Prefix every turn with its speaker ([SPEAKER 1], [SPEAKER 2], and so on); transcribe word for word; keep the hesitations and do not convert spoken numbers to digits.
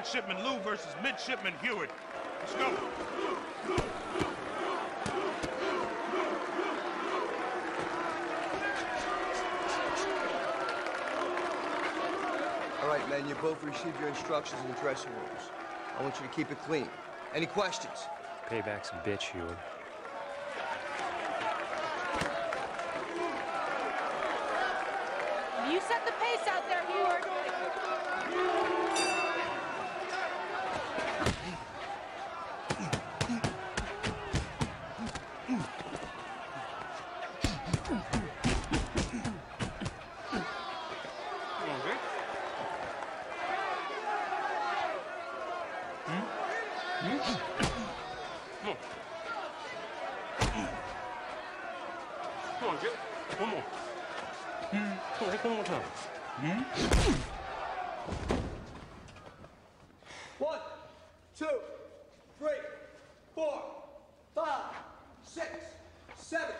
[SPEAKER 1] Midshipman Lou versus Midshipman Hewitt. Let's go.
[SPEAKER 2] All right, men, you both received your instructions in the dressing rooms. I want you to keep it clean. Any questions?
[SPEAKER 3] Payback's a bitch, Hewitt.
[SPEAKER 4] You set the pace out there, Hewitt.
[SPEAKER 1] Come on, Jip. One more. Mm. Come on, hit one more time. Mm.
[SPEAKER 2] One, two, three, four, five, six, seven,